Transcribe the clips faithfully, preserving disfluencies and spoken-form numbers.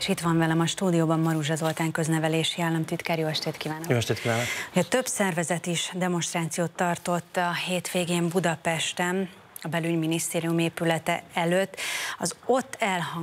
És itt van velem a stúdióban Maruzsa Zoltán köznevelési államtitkár. Jó estét kívánok! Jó estét kívánok! Több szervezet is demonstrációt tartott a hétvégén Budapesten, a Belügyminisztérium épülete előtt. Az ott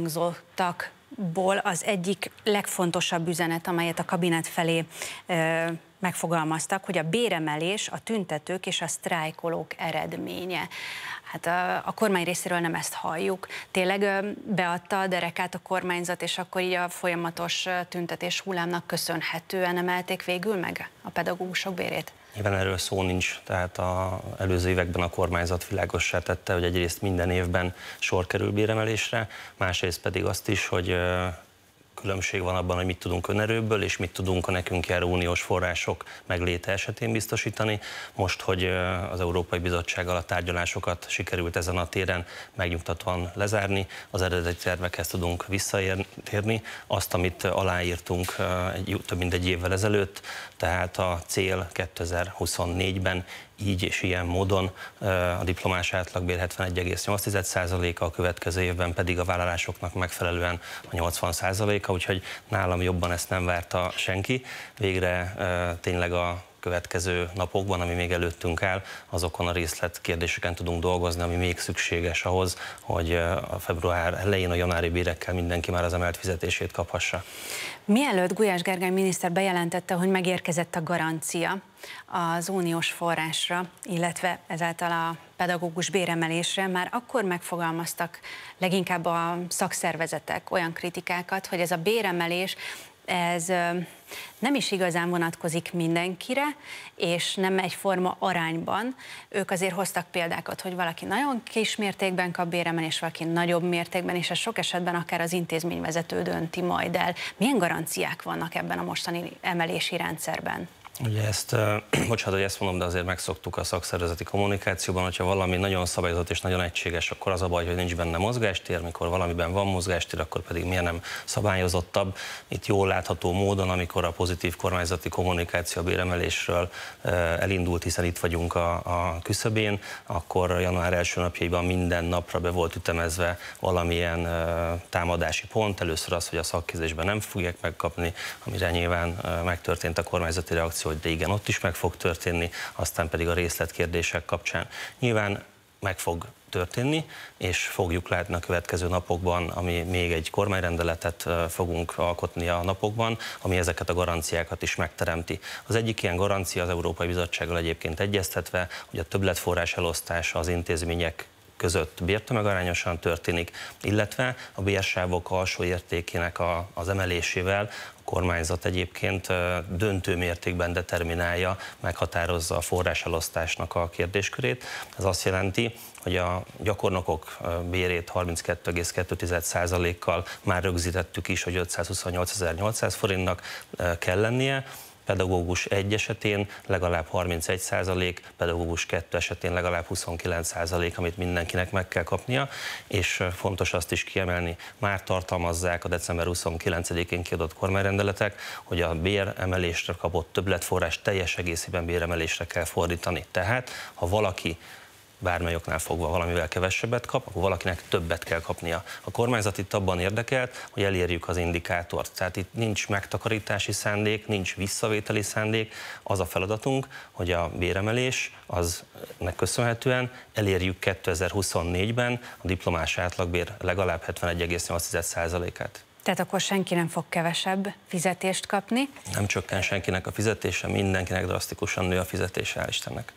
elhangzottakból az egyik legfontosabb üzenet, amelyet a kabinet felé ö, megfogalmaztak, hogy a béremelés a tüntetők és a sztrájkolók eredménye. Hát a, a kormány részéről nem ezt halljuk. Tényleg beadta a derekát a kormányzat, és akkor így a folyamatos tüntetés hullámnak köszönhetően emelték végül meg a pedagógusok bérét? Nyilván erről szó nincs, tehát az előző években a kormányzat világossá tette, hogy egyrészt minden évben sor kerül béremelésre, másrészt pedig azt is, hogy különbség van abban, hogy mit tudunk önerőből, és mit tudunk a nekünk járó uniós források megléte esetén biztosítani. Most, hogy az Európai Bizottsággal a tárgyalásokat sikerült ezen a téren megnyugtatóan lezárni, az eredeti tervekhez tudunk visszatérni. Azt, amit aláírtunk egy, több mint egy évvel ezelőtt, tehát a cél kétezer-huszonnégyben így és ilyen módon a diplomás átlagbér hetvenegy egész nyolc százaléka, a következő évben pedig a vállalásoknak megfelelően a nyolcvan százaléka, úgyhogy nálam jobban ezt nem várta senki. Végre tényleg a következő napokban, ami még előttünk áll, azokon a részletkérdéseken tudunk dolgozni, ami még szükséges ahhoz, hogy a február elején a januári bérekkel mindenki már az emelt fizetését kaphassa. Mielőtt Gulyás Gergely miniszter bejelentette, hogy megérkezett a garancia az uniós forrásra, illetve ezáltal a pedagógus béremelésre, már akkor megfogalmaztak leginkább a szakszervezetek olyan kritikákat, hogy ez a béremelés, ez nem is igazán vonatkozik mindenkire, és nem egyforma arányban. Ők azért hoztak példákat, hogy valaki nagyon kis mértékben kap béremelést, valaki nagyobb mértékben, és ez sok esetben akár az intézményvezető dönti majd el. Milyen garanciák vannak ebben a mostani emelési rendszerben? Ugye ezt, bocsánat, hogy ezt mondom, de azért megszoktuk a szakszervezeti kommunikációban, hogyha valami nagyon szabályozott és nagyon egységes, akkor az a baj, hogy nincs benne mozgástér, mikor valamiben van mozgástér, akkor pedig miért nem szabályozottabb. Itt jól látható módon, amikor a pozitív kormányzati kommunikáció a béremelésről elindult, hiszen itt vagyunk a, a küszöbén, akkor január első napjaiban minden napra be volt ütemezve valamilyen támadási pont. Először az, hogy a szakképzésben nem fogják megkapni, amire nyilván megtörtént a kormányzati reakció, hogy de igen, ott is meg fog történni, aztán pedig a részletkérdések kapcsán. Nyilván meg fog történni, és fogjuk látni a következő napokban, ami még egy kormányrendeletet fogunk alkotni a napokban, ami ezeket a garanciákat is megteremti. Az egyik ilyen garancia az Európai Bizottsággal egyébként egyeztetve, hogy a többletforrás elosztása az intézmények között bértömegarányosan történik, illetve a bérsávok alsó értékének a, az emelésével a kormányzat egyébként döntő mértékben determinálja, meghatározza a forráselosztásnak a kérdéskörét. Ez azt jelenti, hogy a gyakornokok bérét harminckettő egész kettő százalékkal már rögzítettük is, hogy ötszázhuszonnyolcezer-nyolcszáz forintnak kell lennie, pedagógus egy esetén legalább harmincegy százalék, pedagógus kettő esetén legalább huszonkilenc százalék, amit mindenkinek meg kell kapnia, és fontos azt is kiemelni, már tartalmazzák a december huszonkilencedikén kiadott kormányrendeletek, hogy a béremelésre kapott többletforrás teljes egészében béremelésre kell fordítani. Tehát, ha valaki bármely oknál fogva valamivel kevesebbet kap, akkor valakinek többet kell kapnia. A kormányzat itt abban érdekelt, hogy elérjük az indikátort. Tehát itt nincs megtakarítási szándék, nincs visszavételi szándék. Az a feladatunk, hogy a béremelés, az ennek köszönhetően elérjük kétezer-huszonnégyben a diplomás átlagbér legalább hetvenegy egész nyolc százalékát. Tehát akkor senki nem fog kevesebb fizetést kapni? Nem csökken senkinek a fizetése, mindenkinek drasztikusan nő a fizetése, hál' Istennek.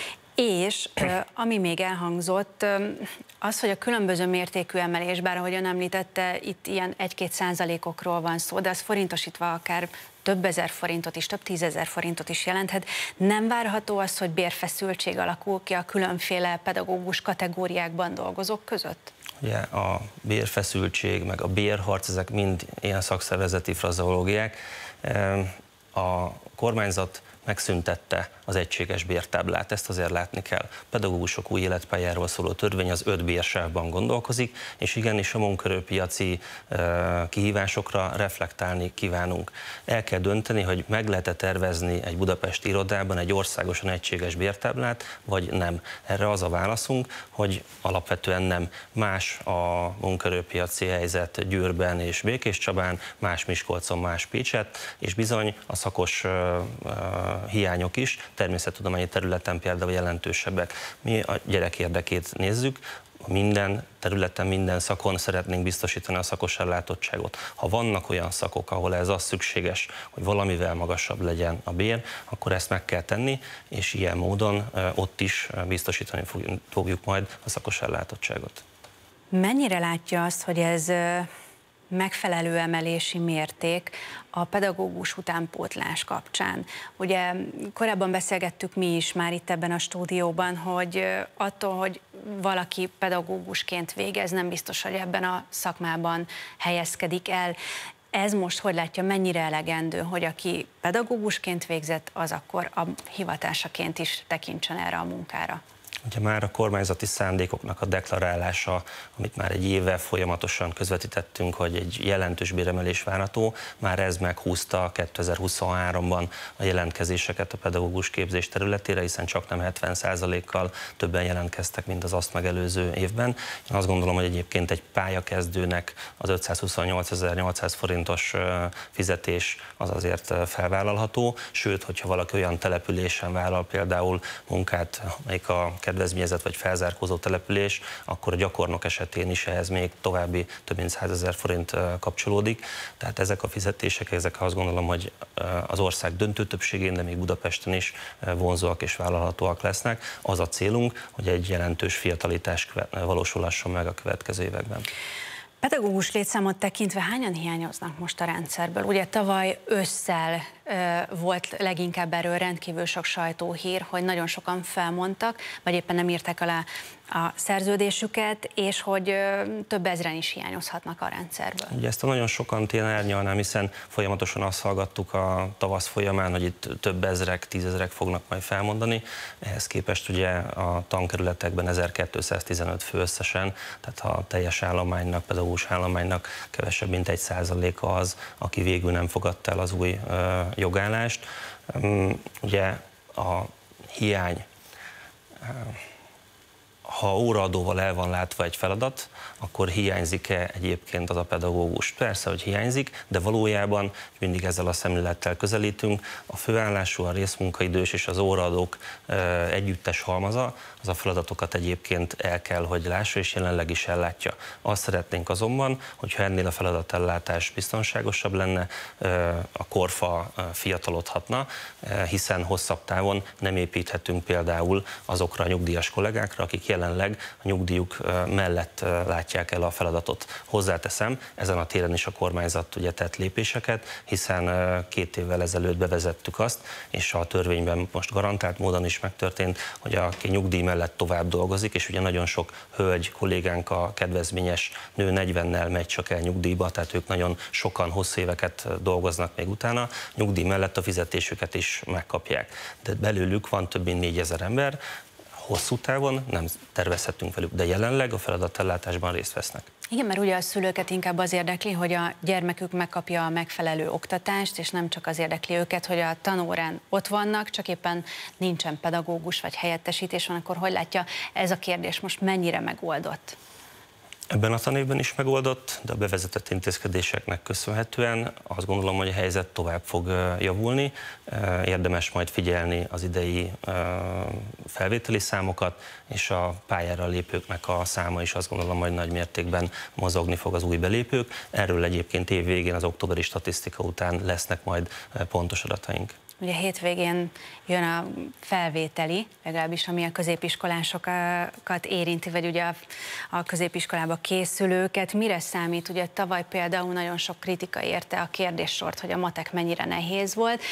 És ami még elhangzott, az, hogy a különböző mértékű emelés, bár ahogyan említette, itt ilyen egy-két százalékokról van szó, de az forintosítva akár több ezer forintot is, több tízezer forintot is jelenthet. Nem várható az, hogy bérfeszültség alakul ki a különféle pedagógus kategóriákban dolgozók között? Ugye a bérfeszültség, meg a bérharc, ezek mind ilyen szakszervezeti frazeológiák. A kormányzat megszüntette az egységes bértáblát. Ezt azért látni kell. Pedagógusok új életpályáról szóló törvény az öt bérsávban gondolkozik, és igenis a munkaerőpiaci kihívásokra reflektálni kívánunk. El kell dönteni, hogy meg lehet-e tervezni egy budapesti irodában egy országosan egységes bértáblát, vagy nem. Erre az a válaszunk, hogy alapvetően nem. Más a munkaerőpiaci helyzet Győrben és Békéscsabán, más Miskolcon, más Pécset, és bizony a szakos uh, uh, hiányok is természettudományi területen például jelentősebbek. Mi a gyerek érdekét nézzük, minden területen, minden szakon szeretnénk biztosítani a szakos ellátottságot. Ha vannak olyan szakok, ahol ez az szükséges, hogy valamivel magasabb legyen a bér, akkor ezt meg kell tenni, és ilyen módon ott is biztosítani fogjuk majd a szakos ellátottságot. Mennyire látja azt, hogy ez megfelelő emelési mérték a pedagógus utánpótlás kapcsán? Ugye korábban beszélgettük mi is már itt ebben a stúdióban, hogy attól, hogy valaki pedagógusként végez, nem biztos, hogy ebben a szakmában helyezkedik el. Ez most hogy látja, mennyire elegendő, hogy aki pedagógusként végzett, az akkor a hivatásaként is tekintsen erre a munkára? Ugye már a kormányzati szándékoknak a deklarálása, amit már egy éve folyamatosan közvetítettünk, hogy egy jelentős béremelés várható, már ez meghúzta kétezer-huszonháromban a jelentkezéseket a pedagógus képzés területére, hiszen csak nem hetven százalékkal többen jelentkeztek, mint az azt megelőző évben. Én azt gondolom, hogy egyébként egy pályakezdőnek az ötszázhuszonnyolcezer-nyolcszáz forintos fizetés az azért felvállalható, sőt, hogyha valaki olyan településen vállal például munkát, amelyik a kedvezményezett vagy felzárkózó település, akkor a gyakornok esetén is ehhez még további több mint százezer forint kapcsolódik. Tehát ezek a fizetések, ezek azt gondolom, hogy az ország döntő többségén, de még Budapesten is vonzóak és vállalhatóak lesznek. Az a célunk, hogy egy jelentős fiatalitás valósulhasson meg a következő években. Pedagógus létszámot tekintve hányan hiányoznak most a rendszerből? Ugye tavaly ősszel e, volt leginkább erről rendkívül sok sajtóhír, hogy nagyon sokan felmondtak, vagy éppen nem írták alá a szerződésüket, és hogy e, több ezren is hiányozhatnak a rendszerből. Ugye ezt a nagyon sokan én árnyalnám, hiszen folyamatosan azt hallgattuk a tavasz folyamán, hogy itt több ezrek, tízezrek fognak majd felmondani. Ehhez képest ugye a tankerületekben ezerkétszáztizenöt fő összesen, tehát ha a teljes állománynak, pedagógus állománynak kevesebb mint egy százaléka az, aki végül nem fogadta el az új uh, jogállást. Um, ugye a hiány, uh, ha óraadóval el van látva egy feladat, akkor hiányzik-e egyébként az a pedagógus? Persze, hogy hiányzik, de valójában mindig ezzel a szemlélettel közelítünk. A főállású, a részmunkaidős és az óraadók együttes halmaza, az a feladatokat egyébként el kell, hogy lássa, és jelenleg is ellátja. Azt szeretnénk azonban, hogyha ennél a feladatellátás biztonságosabb lenne, a korfa fiatalodhatna, hiszen hosszabb távon nem építhetünk például azokra a nyugdíjas kollégákra, akik jelenleg a nyugdíjuk mellett látják el a feladatot. Hozzáteszem, ezen a téren is a kormányzat ugye tett lépéseket, hiszen két évvel ezelőtt bevezettük azt, és a törvényben most garantált módon is megtörtént, hogy aki nyugdíj mellett tovább dolgozik, és ugye nagyon sok hölgy kollégánk, a kedvezményes nő negyvennel megy csak el nyugdíjba, tehát ők nagyon sokan hosszú éveket dolgoznak még utána, nyugdíj mellett a fizetésüket is megkapják. De belőlük van több mint négyezer ember, hosszú távon nem tervezhetünk velük, de jelenleg a feladatellátásban részt vesznek. Igen, mert ugye a szülőket inkább az érdekli, hogy a gyermekük megkapja a megfelelő oktatást, és nem csak az érdekli őket, hogy a tanórán ott vannak, csak éppen nincsen pedagógus vagy helyettesítés van, akkor hogy látja, ez a kérdés most mennyire megoldott? Ebben a tanévben is megoldott, de a bevezetett intézkedéseknek köszönhetően azt gondolom, hogy a helyzet tovább fog javulni. Érdemes majd figyelni az idei felvételi számokat, és a pályára lépőknek a száma is azt gondolom, hogy nagy mértékben mozogni fog az új belépők. Erről egyébként év végén, az októberi statisztika után lesznek majd pontos adataink. Ugye hétvégén jön a felvételi, legalábbis ami a középiskolásokat érinti, vagy ugye a, a középiskolába készülőket. Mire számít? Ugye tavaly például nagyon sok kritika érte a kérdéssort, hogy a matek mennyire nehéz volt,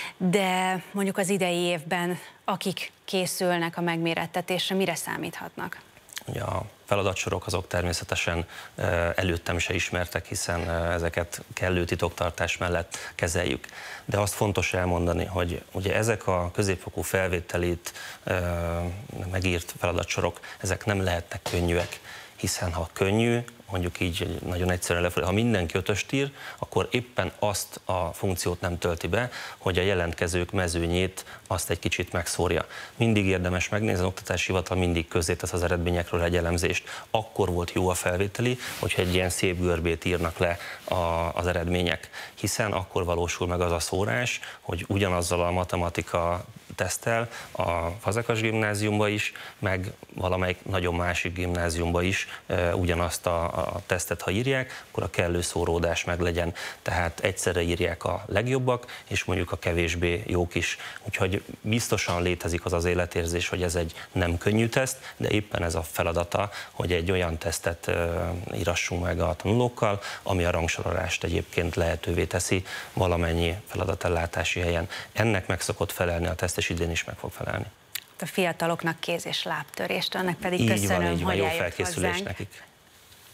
de mondjuk az idei évben akik készülnek a megmérettetésre, mire számíthatnak? Ugye a feladatsorok azok természetesen előttem se ismertek, hiszen ezeket kellő titoktartás mellett kezeljük. De azt fontos elmondani, hogy ugye ezek a középfokú felvételét megírt feladatsorok, ezek nem lehetnek könnyűek, hiszen ha könnyű, mondjuk így nagyon egyszerűen lefordítva, ha mindenki ötöst ír, akkor éppen azt a funkciót nem tölti be, hogy a jelentkezők mezőnyét azt egy kicsit megszórja. Mindig érdemes megnézni, az Oktatási Hivatal mindig közzétesz az eredményekről egy elemzést. Akkor volt jó a felvételi, hogyha egy ilyen szép görbét írnak le a, az eredmények, hiszen akkor valósul meg az a szórás, hogy ugyanazzal a matematika tesztel a Fazekas gimnáziumba is, meg valamelyik nagyon másik gimnáziumba is e, ugyanazt a, a tesztet, ha írják, akkor a kellő szóródás meg legyen. Tehát egyszerre írják a legjobbak, és mondjuk a kevésbé jók is. Úgyhogy biztosan létezik az az életérzés, hogy ez egy nem könnyű teszt, de éppen ez a feladata, hogy egy olyan tesztet e, írassunk meg a tanulókkal, ami a rangsorolást egyébként lehetővé teszi valamennyi feladatellátási helyen. Ennek meg szokott felelni a teszt, és idén is meg fog felelni. A fiataloknak kéz- és lábtörést, annak pedig így köszönöm, van, így van, hogy jó eljött felkészülés hozzánk. nekik.